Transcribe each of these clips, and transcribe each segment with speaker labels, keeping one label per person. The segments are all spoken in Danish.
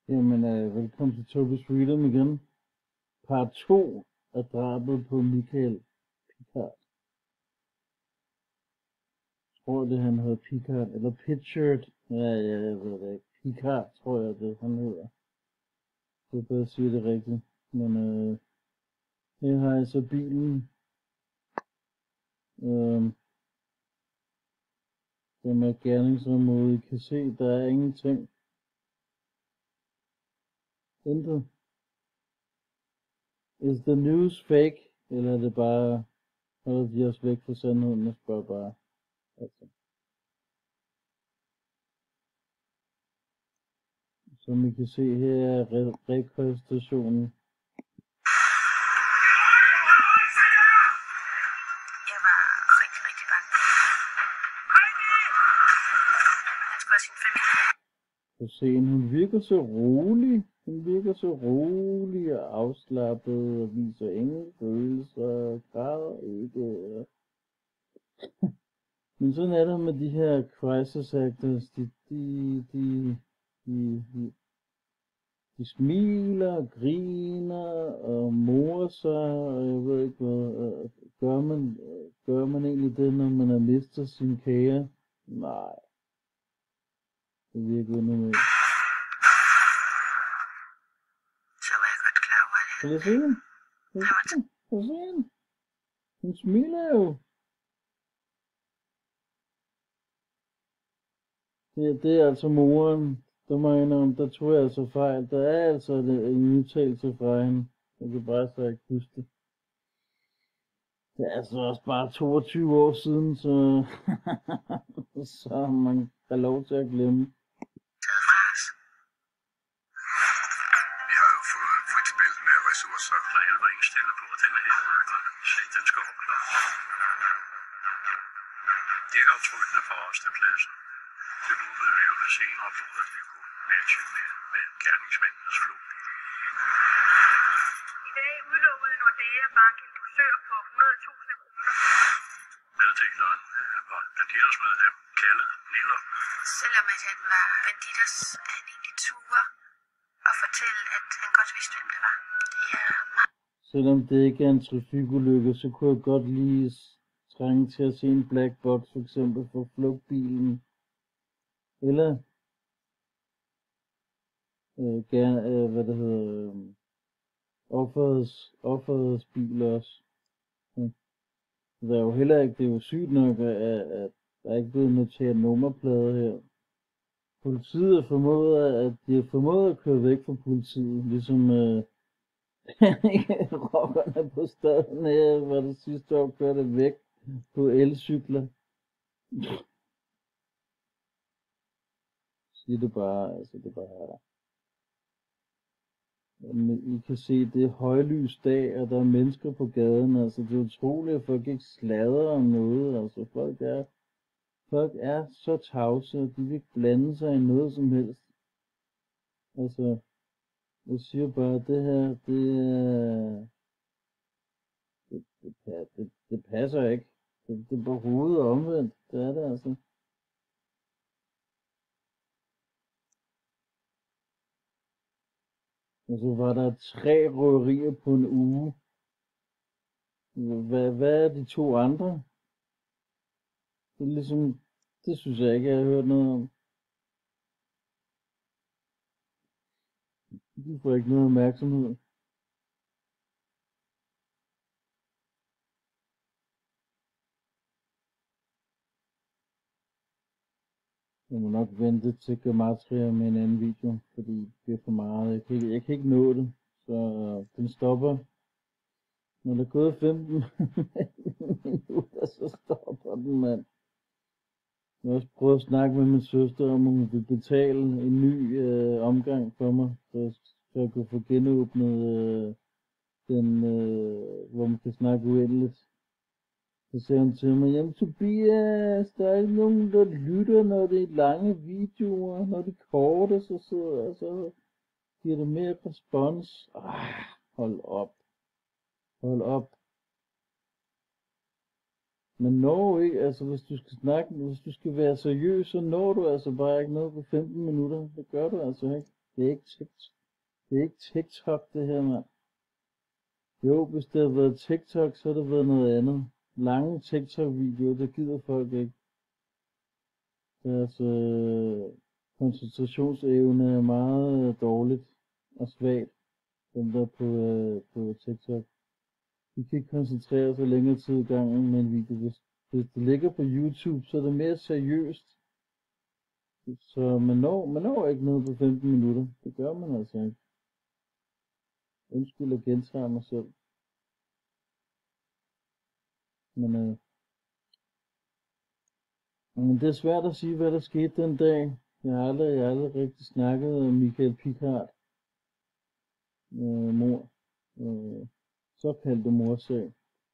Speaker 1: Jamen, velkommen til Tobis Freedom igen. Part 2 af drabet på Michael Picard. Jeg tror det han hedder Picard, eller Pitchard. Ja, jeg ved det ikke. Picard, tror jeg det han hedder. Det er bare at sige det rigtigt. Men her har jeg så bilen. Den er gerningsområde. I kan se, der er ingenting. Intet. Is the news fake? Eller er det bare, holder de os væk fra sandheden og spørger bare. Altså. Som I kan se her er rekonstruktionen.
Speaker 2: Jeg var rigtig, rigtig bange. Han skulle have sin familie.
Speaker 1: Så se, hun virker så rolig. Hun virker så rolig og afslappet og viser ingen følelser, græder ikke. Men sådan er det med de her crisis actors. De smiler og griner og morer sig, og jeg ved ikke hvad. Gør man egentlig det, når man har mistet sin kære? Nej. Det virker normalt.
Speaker 2: Så var jeg godt klar over det.
Speaker 1: Kan jeg se hende? Kan jeg se hende? Hun smiler jo. Det er altså moren. Der må jeg indrømme, der tror jeg altså fejl. Der er altså en udtalelse fra hende. Jeg kan bare så ikke huske det. Det er altså også bare 22 år siden, så, så man har lov til at glemme.
Speaker 2: Taget fra os.
Speaker 3: Vi har jo fået frit spil med ressourcer, så alle var indstillet på, at denne her sag, den skal opklares. Det er optrykkende for os til pladsen. Det håbede vi jo senere på, at vi kunne matche med gerningsmændenes flugtbil.
Speaker 2: I dag udlovede Nordea Bank en dusør på 100.000 kroner.
Speaker 3: Meddeleren var Bandidos medlem, Kalle Niller.
Speaker 2: Selvom at han var Bandidos, er han egentlig ture og fortælle, at han godt vidste, hvem det var. Det er meget.
Speaker 1: Selvom det ikke er en trafikulykke, så kunne jeg godt lige trænge til at se en black box, for eksempel for flugtbilen. Eller hvad det hedder, offerets bil også. Det er jo heller ikke, det er jo sygt nok, at der ikke er blevet noteret nummerplade her. Politiet har formået at køre væk fra politiet, ligesom rockerne på staden her, hvor det sidste år kørte væk på elcykler. Siger det bare, altså det er bare. I kan se, det er højlys dag, og der er mennesker på gaden, altså det er utroligt, at folk ikke sladrer om noget, altså folk er så tavse, og de vil ikke blande sig i noget som helst. Altså, jeg siger bare, det her, det passer ikke. Det er på hovedet omvendt, det er det altså. Og så var der 3 røverier på en uge. Hvad er de 2 andre? Det er ligesom, det synes jeg ikke, jeg har hørt noget om. De får ikke noget opmærksomhed. Jeg må nok vente til Gematria med en anden video, fordi det er for meget. Jeg kan ikke nå det, så den stopper. Når der er gået 15 minutter, så stopper den, mand. Jeg har også prøvet at snakke med min søster, om hun vil betale en ny omgang for mig, så jeg kunne få genåbnet den, hvor man kan snakke uendeligt. Så sagde hun til mig, jamen Tobias, der er ikke nogen, der lytter, når det er lange videoer, når det er korte, så giver det mere respons. Hold op. Men når ikke, altså hvis du skal være seriøs, så når du altså bare ikke noget på 15 minutter. Det gør du altså ikke. Det er ikke TikTok. Det er ikke TikTok, det her, mand. Jo, hvis det havde været TikTok, så havde det været noget andet. Lange TikTok-videoer, det gider folk ikke. Deres koncentrationsevne er meget dårligt og svagt, dem der på TikTok. De kan ikke koncentrere sig længere tid i gangen med en video. Hvis det ligger på YouTube, så er det mere seriøst. Så man når ikke ned på 15 minutter. Det gør man altså ikke. Undskyld at gentage mig selv. Men det er svært at sige, hvad der skete den dag. Jeg har aldrig rigtig snakket om Michael Picard. Mor. Såkaldte morsag.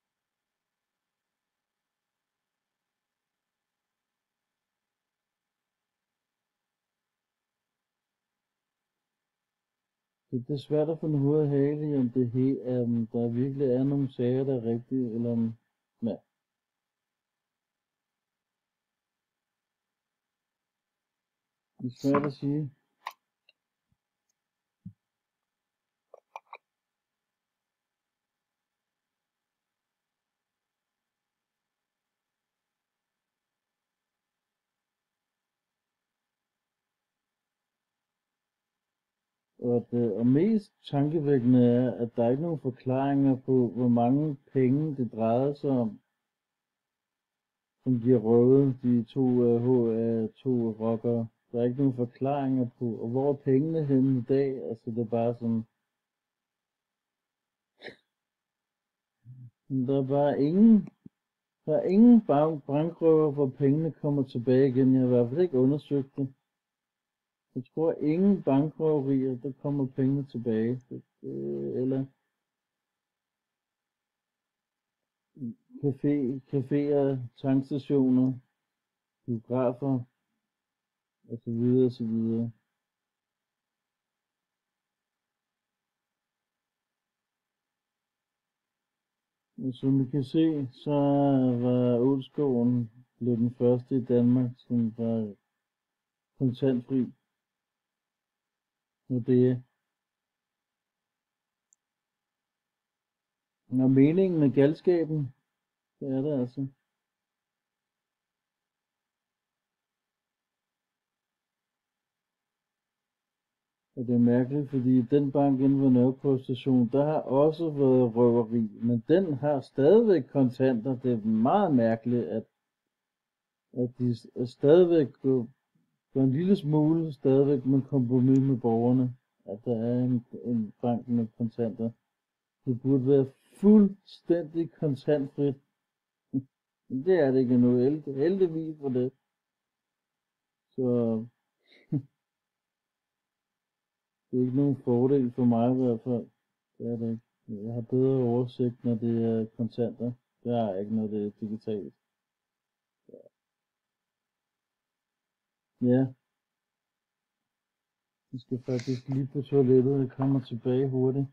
Speaker 1: Det er svært at finde hoved og hale i, om der virkelig er nogle sager, der er rigtige, eller om, ja. Det er svært at sige. Og mest tankevækkende er, at der er ikke nogen forklaringer på, hvor mange penge det drejede sig om, som de har røvet, de to rockere. Der er ikke nogen forklaringer på, og hvor er pengene henne i dag? Altså det er bare sådan, der er bare ingen bankrøver, hvor pengene kommer tilbage igen. Jeg har i hvert fald ikke undersøgt det. Jeg tror ingen bankrøverier, der kommer pengene tilbage. Eller caféer, tankstationer, biografer, og så videre og så videre. Og som I kan se, så var Ålskoven blev den første i Danmark, som var kontantfri. Og det er meningen med galskaben. Det er det altså. Og det er mærkeligt, fordi den bank inde ved Nørreport station, der har også været røveri, men den har stadigvæk kontanter. Det er meget mærkeligt, at de stadigvæk går en lille smule stadigvæk med kompromis med borgerne, at der er en bank med kontanter. Det burde være fuldstændig kontantfrit. Men det er det ikke endnu. Heldigvis for det. Så det er ikke nogen fordel for mig i hvert fald. Det er det ikke. Jeg har bedre oversigt, når det er kontanter. Det har jeg ikke, når det er digitalt. Ja. Jeg skal faktisk lige på toilettet. Jeg kommer tilbage hurtigt.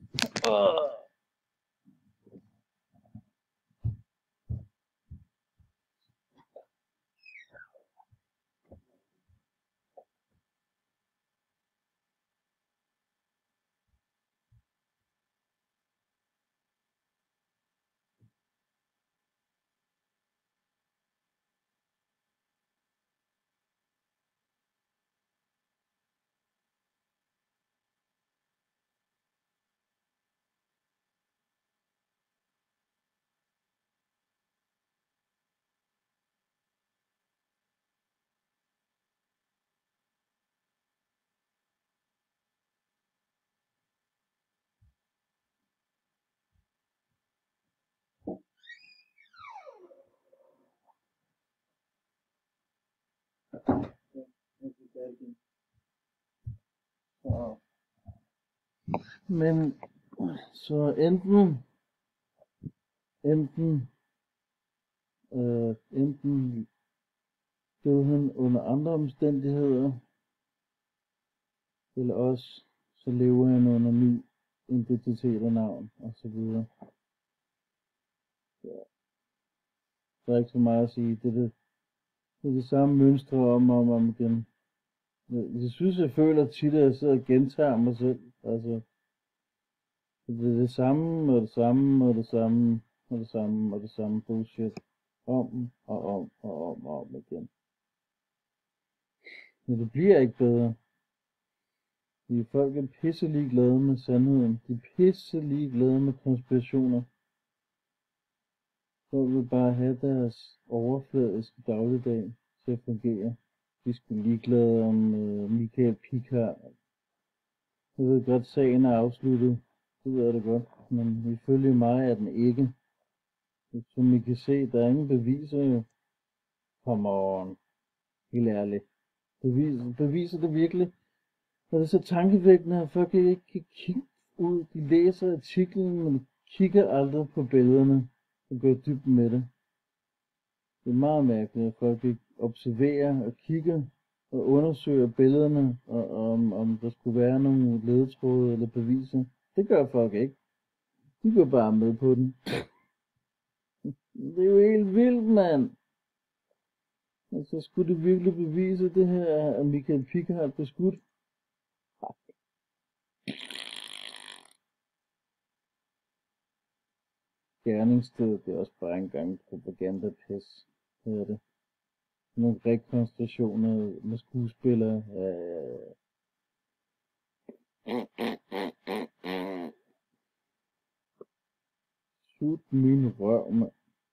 Speaker 1: Men så enten døde han under andre omstændigheder, eller også så lever han under ny identitet og navn og så videre. Ja. Der er ikke så meget at sige. Det er det samme mønstre om igen. Jeg synes, jeg føler tit, at jeg sidder og gentager mig selv. Altså, det er det samme, og det samme, og det samme, og det samme, og det samme bullshit. Om, og om, og om, og om igen. Men det bliver ikke bedre. Fordi folk er pisse ligeglade med sandheden. De er pisse ligeglade med konspirationer. Folk vil bare have deres overfladiske dagligdag til at fungere. De skulle ligeglade om Michael Picard. Jeg ved godt, sagen er afsluttet. Det ved jeg da godt. Men ifølge mig er den ikke. Som I kan se, der er ingen beviser jo. Come on. Helt ærligt. Beviser det virkelig? Og det er så tankevækkende, at folk ikke kan kigge ud. De læser artiklen, men kigger aldrig på billederne og går i dybden med det. Det er meget mærkeligt, at folk ikke observerer og kigger og undersøger billederne, og om der skulle være nogle ledetråde eller beviser. Det gør folk ikke. De går bare med på den. Det er jo helt vildt, mand. Altså, skulle det virkelig bevise det her, at Michael Picard blev skudt? Gerningsstedet, det er også bare en gang propagandapis. Det er det. Nogle rekonstruktioner med skuespillere. Sut min røv, mand.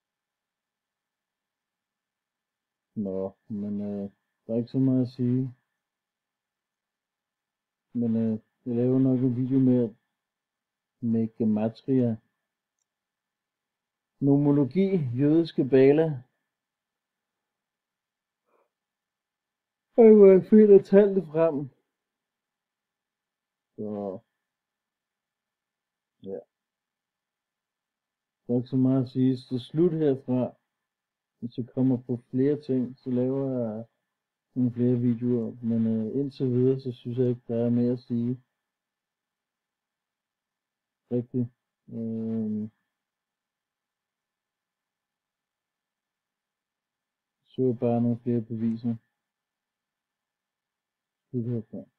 Speaker 1: Nå, men der er ikke så meget at sige. Men jeg laver nok en video med gematria. Nomologi, jødiske bala. Og hvor jeg finder tallene frem. Så ja, der er ikke så meget at sige. Så slut herfra. Hvis jeg kommer på flere ting, så laver jeg nogle flere videoer. Men indtil videre, så synes jeg ikke, der er mere at sige. Rigtigt. Så bare nogle flere beviser. Slut herfra.